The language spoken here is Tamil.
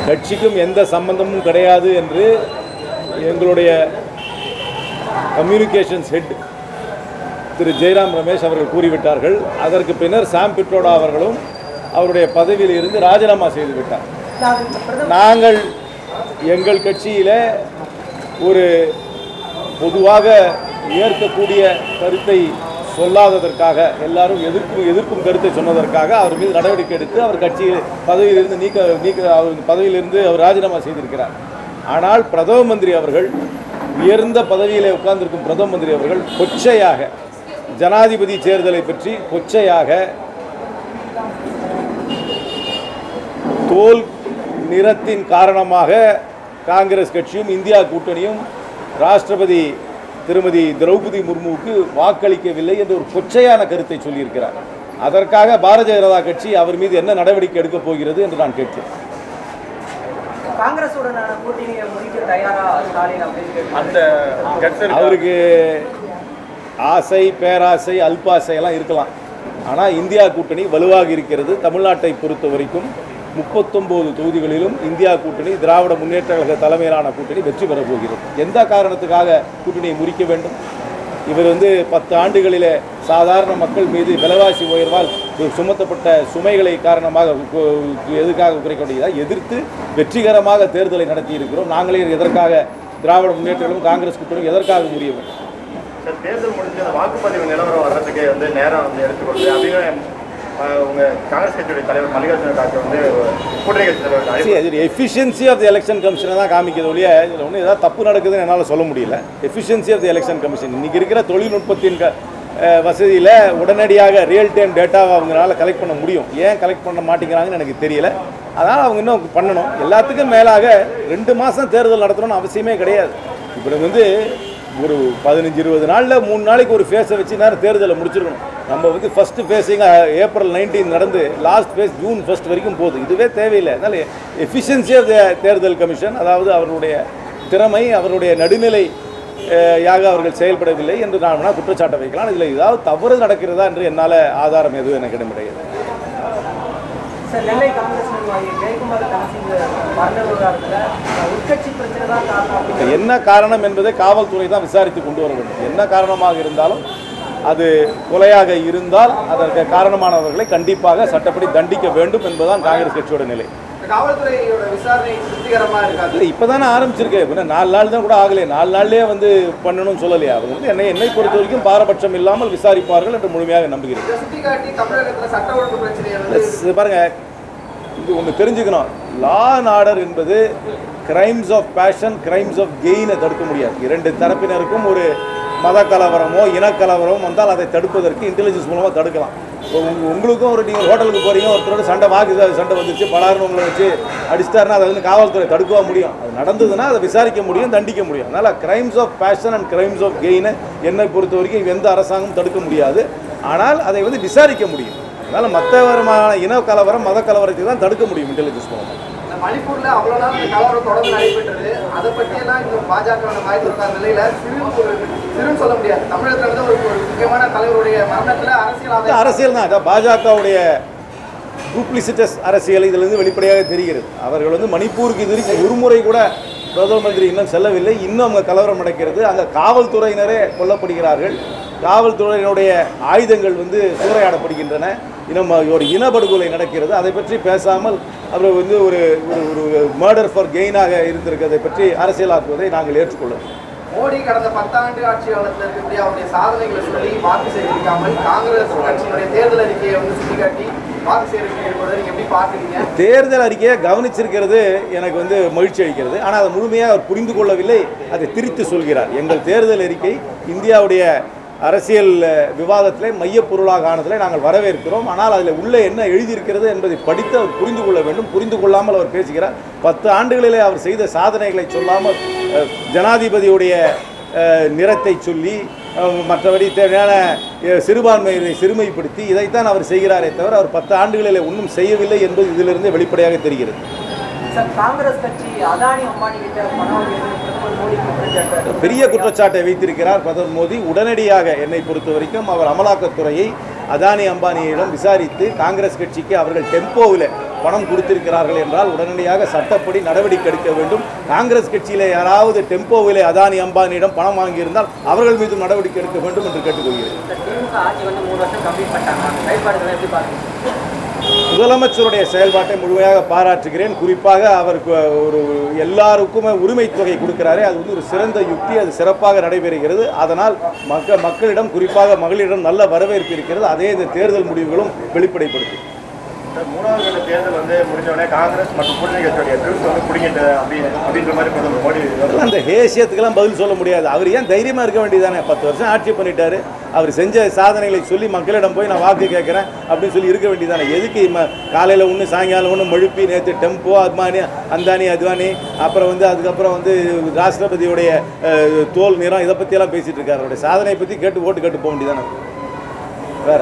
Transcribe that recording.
கட்சிக்கும் எந்த சம்பந்தமும் கிடையாது என்று எங்களுடைய கம்யூனிகேஷன்ஸ் ஹெட் திரு ஜெயராம் ரமேஷ் அவர்கள் கூறிவிட்டார்கள். அதற்கு பின்னர் சாம் பிட்ரோடா அவர்களும் அவருடைய பதவியில் இருந்து ராஜினாமா செய்துவிட்டார். நாங்கள் எங்கள் கட்சியில் ஒரு பொதுவாக ஏற்கக்கூடிய கருத்தை சொல்லாததற்காக, எல்லாரும் எதிர்க்கும் கருத்தை சொன்னதற்காக அவர் மீது நடவடிக்கை எடுத்து அவர் கட்சியில் பதவியிலிருந்து அவர் பதவியிலிருந்து அவர் ராஜினாமா செய்திருக்கிறார். ஆனால் பிரதம மந்திரி அவர்கள், உயர்ந்த பதவியிலே உட்கார்ந்திருக்கும் பிரதம மந்திரி அவர்கள் கொச்சையாக ஜனாதிபதி தேர்தலை பற்றி கொச்சையாக தோல் நிறத்தின் காரணமாக காங்கிரஸ் கட்சியும் இந்தியா கூட்டணியும் ராஷ்டிரபதி திருமதி திரௌபதி முர்முவுக்கு வாக்களிக்கவில்லை என்று ஒரு கொச்சையான கருத்தை சொல்லியிருக்கிறார். அதற்காக பாரதிய ஜனதா கட்சி அவர் மீது என்ன நடவடிக்கை எடுக்கப் போகிறது என்று நான் கேட்கிறேன். அவருக்கு ஆசை, பேராசை, அல்பாசை எல்லாம் இருக்கலாம். ஆனால் இந்தியா கூட்டணி வலுவாக இருக்கிறது. தமிழ்நாட்டை பொறுத்த வரைக்கும் 39 தொகுதிகளிலும் இந்தியா கூட்டணி, திராவிட முன்னேற்ற கழக தலைமையிலான கூட்டணி வெற்றி பெறப் போகிறது. எந்த காரணத்துக்காக கூட்டணியை முறிக்க வேண்டும்? இவர் 10 ஆண்டுகளிலே சாதாரண மக்கள் மீது விலைவாசி உயர்வால் சுமத்தப்பட்ட சுமைகளை காரணமாக எதுக்காக குறைக்க முடியாது? எதிர்த்து வெற்றிகரமாக தேர்தலை நடத்தி இருக்கிறோம். நாங்களே எதற்காக திராவிட முன்னேற்றங்களும் காங்கிரஸ் கூட்டணியும் எதற்காக முறிய வேண்டும்? தேர்தல் முடிஞ்ச வாக்குப்பதிவு நிலவரம் வர்றதுக்கு நேரம் எடுத்துக்கொள்ளுது அப்படின்னு காங்கிரஸ் கட்சியுடைய தலைவர் மல்லிகார்ஜுன கார்கே கூட்டணி கட்சி தலைவர் எஃபிஷியன்சி ஆஃப் தி எலெக்ஷன் கமிஷனை தான் காமிக்கிறது ஒழிய இதில் ஒன்றும் ஏதாவது தப்பு நடக்குதுன்னு என்னால் சொல்ல முடியல. Efficiency of the election commission இன்றைக்கி இருக்கிற தொழில்நுட்பத்தின் வசதியில் உடனடியாக ரியல் டைம் டேட்டாவை அவங்களால கலெக்ட் பண்ண முடியும். ஏன் கலெக்ட் பண்ண மாட்டேங்கிறாங்கன்னு எனக்கு தெரியல. அதனால் அவங்க இன்னும் பண்ணணும். எல்லாத்துக்கும் மேலாக 2 மாதம் தேர்தல் நடத்தணும்னு அவசியமே கிடையாது. இப்போ ஒரு 15-20 நாளில் 3 நாளைக்கு ஒரு ஃபேஸை வச்சு நேரம் தேர்தலை முடிச்சிருக்கணும். நம்ம ஃபஸ்ட்டு ஃபேஸிங் ஏப்ரல் 19 நடந்து லாஸ்ட் ஃபேஸ் ஜூன் 1 வரைக்கும் போகுது. இதுவே தேவையில்லை. அதனால் எஃபிஷியன்சி ஆஃப் த தேர்தல் கமிஷன், அதாவது அவருடைய திறமை, அவருடைய நடுநிலை அவர்கள் செயல்படவில்லை என்று நான் குற்றச்சாட்டை வைக்கலாம். இதில் ஏதாவது தவறு நடக்கிறதா என்று என்னால் ஆதாரம் எதுவும் எனக்கு கிடையாது. என்ன காரணம் என்பதை காவல்துறை தான் விசாரித்து கொண்டு வர வேண்டும். என்ன காரணமாக இருந்தாலும், அது கொலையாக இருந்தால் அதற்கு காரணமானவர்களை கண்டிப்பாக சட்டப்படி தண்டிக்க வேண்டும் என்பதுதான் காங்கிரஸ் கட்சியோட நிலை. இல்லை, இப்போதானே ஆரம்பிச்சிருக்கு. 4 நாள் தான் கூட ஆகலையே. 4 நாள்லேயே பண்ணணும்னு சொல்லலையா? அவங்க என்னை பொறுத்த வரைக்கும் பாரபட்சம் இல்லாமல் விசாரிப்பார்கள் என்று முழுமையாக நம்புகிறேன். பாருங்க, இது ஒன்று தெரிஞ்சுக்கணும். லா அண்ட் ஆர்டர் என்பது crimes of passion, crimes of கெயினை தடுக்க முடியாது. 2 தரப்பினருக்கும் ஒரு மத கலவரமோ இனக்கலவரமோ வந்தால் அதை தடுப்பதற்கு இன்டெலிஜென்ஸ் மூலமாக தடுக்கலாம். உங்களுக்கும் நீங்கள் ஹோட்டலுக்கு போகிறீங்க, ஒருத்தரோட சண்டை வந்துச்சு, பலாருன்னு உங்களை வச்சு அடிச்சிட்டாருன்னா அதை காவல்துறை தடுக்கவா முடியும்? அது நடந்ததுன்னா அதை விசாரிக்க முடியும், தண்டிக்க முடியும். அதனால் crimes of passion and crimes of கெயினை என்னை பொறுத்த வரைக்கும் எந்த அரசாங்கமும் தடுக்க முடியாது. ஆனால் அதை விசாரிக்க முடியும். அதனால் மற்ற விதமான இன கலவரம், மத கலவரத்தை தான் தடுக்க முடியும் இன்டெலிஜென்ஸ் மூலமாக. மணிப்பூர்ல அவ்வளவு நாள் கலவரம் தொடர்ந்து நடைபெற்றது. அதை பற்றியெல்லாம் இந்த பாஜக வாய்ப்பு இருக்காத நிலையில சிறுன்னு சொல்ல முடியாது. தமிழகத்துல ஒரு முக்கியமான தலைவருடைய மரணத்துல அரசியல் தான் பாஜகவுடைய டூப்ளிசிட்டஸ் அரசியல் இதிலிருந்து வெளிப்படையாக தெரிகிறது. அவர்கள் மணிப்பூருக்கு இது ஒரு முறை கூட பிரதம மந்திரி இன்னும் செல்லவில்லை. இன்னும் அங்கே கலவரம் நடக்கிறது. அங்கே காவல்துறையினரே கொல்லப்படுகிறார்கள். காவல்துறையினுடைய ஆயுதங்கள் சூறையாடப்படுகின்றன. ஒரு இனப்படுகொலை நடக்கிறது. அதை பற்றி பேசாமல் அவர் ஒரு மர்டர் ஃபார் கெயினாக இருந்திருக்கிறதை பற்றி அரசியலாக்குவதை நாங்கள் ஏற்றுக்கொள்ளும். மோடி கடந்த 10 ஆண்டு ஆட்சி காலத்தில் இருக்கக்கூடிய அவருடைய சாதனைகளை சொல்லி வாக்கு சேகரிக்காமல் காங்கிரஸ் கட்சியினுடைய தேர்தல் அறிக்கையை சுட்டிக்காட்டி வாக்கு சேகரிப்பதை நீங்க எப்படி பார்க்குறீங்க? தேர்தல் அறிக்கையை கவனிச்சிருக்கிறது எனக்கு மகிழ்ச்சி அளிக்கிறது. ஆனால் அதை முழுமையாக அவர் புரிந்து கொள்ளவில்லை. அதை திரித்து சொல்கிறார். எங்கள் தேர்தல் அறிக்கை இந்தியாவுடைய அரசியல் விவாதத்திலே மையப்பொருளாக ஆனதில் நாங்கள் வரவேற்கிறோம். ஆனால் அதில் உள்ளே என்ன எழுதியிருக்கிறது என்பதை படித்து அவர் புரிந்து கொள்ள வேண்டும். புரிந்து கொள்ளாமல் அவர் பேசுகிறார். 10 ஆண்டுகளிலே அவர் செய்த சாதனைகளை சொல்லாமல் ஜனாதிபதியுடைய நிறத்தை சொல்லி மற்றபடி தேவையான சிறுபான்மையை சிறுமைப்படுத்தி இதைத்தான் அவர் செய்கிறாரே தவிர அவர் 10 ஆண்டுகளில் ஒன்றும் செய்யவில்லை என்பது இதிலிருந்து வெளிப்படையாக தெரிகிறது. காங்கிரஸ் கட்சி அதானி அம்பானி பெரிய குற்றச்சாட்டை வைத்திருக்கிறார் பிரதமர் மோடி. உடனடியாக என்னை பொறுத்த வரைக்கும் அவர் அமலாக்கத்துறையை அதானி அம்பானியிடம் விசாரித்து காங்கிரஸ் கட்சிக்கு அவர்கள் டெம்போவில் பணம் கொடுத்திருக்கிறார்கள் என்றால் உடனடியாக சட்டப்படி நடவடிக்கை எடுக்க வேண்டும். காங்கிரஸ் கட்சியில் யாராவது டெம்போவிலே அதானி அம்பானியிடம் பணம் வாங்கியிருந்தால் அவர்கள் மீது நடவடிக்கை எடுக்க வேண்டும் என்று கேட்டுக்கொள்கிறேன். முதலமைச்சருடைய செயல்பாட்டை முழுமையாக பாராட்டுகிறேன். குறிப்பாக அவருக்கு ஒரு எல்லாருக்குமே உரிமை தொகை கொடுக்கிறாரே, அது வந்து ஒரு சிறந்த யுக்தி, அது சிறப்பாக நடைபெறுகிறது. அதனால் மக்களிடம் குறிப்பாக மகளிரிடம் நல்ல வரவேற்பு இருக்கிறது. அதே இந்த தேர்தல் முடிவுகளும் வெளிப்படைப்படுத்தும். மூணாவது கட்ட தேர்தல் வந்து முடிஞ்சோடனே காங்கிரஸ் மற்றும் கூட்டணி கட்சியுடைய ட்ரிப்ஸ் வந்து பிடிங்கிட்டு அப்படின்ற மாதிரி பிரதமர் மோடி அந்த ஹேசியத்துக்கெல்லாம் பதில் சொல்ல முடியாது. அவர் ஏன் தைரியமாக இருக்க வேண்டியதானே? 10 வருஷம் ஆட்சி பண்ணிட்டாரு. அவர் செஞ்ச சாதனைகளை சொல்லி மக்களிடம் போய் நான் வாக்கு கேட்குறேன் அப்படின்னு சொல்லி இருக்க வேண்டியதானே? எதுக்கு காலையில் ஒன்று சாயங்காலம் ஒன்று மழுப்பி நேற்று டெம்போ அந்தானி அத்வானி அப்புறம் வந்து அதுக்கப்புறம் வந்து ராஷ்டிரபதியுடைய தோல் நிறம் இதை பற்றியெல்லாம் பேசிகிட்டு இருக்காரு. அவருடைய சாதனை பற்றி கேட்டு ஓட்டு கேட்டு போக வேண்டியதானே?